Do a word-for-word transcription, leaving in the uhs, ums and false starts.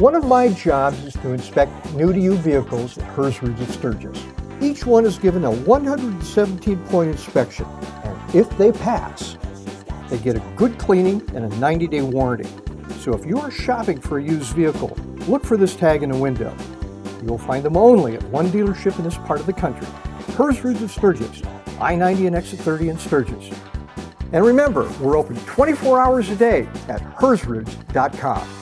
One of my jobs is to inspect new-to-you vehicles at Hersruds of Sturgis. Each one is given a one hundred seventeen point inspection, and if they pass, they get a good cleaning and a ninety day warranty. So if you are shopping for a used vehicle, look for this tag in the window. You'll find them only at one dealership in this part of the country, Hersruds of Sturgis, I ninety and exit thirty in Sturgis. And remember, we're open twenty-four hours a day at hersruds dot com.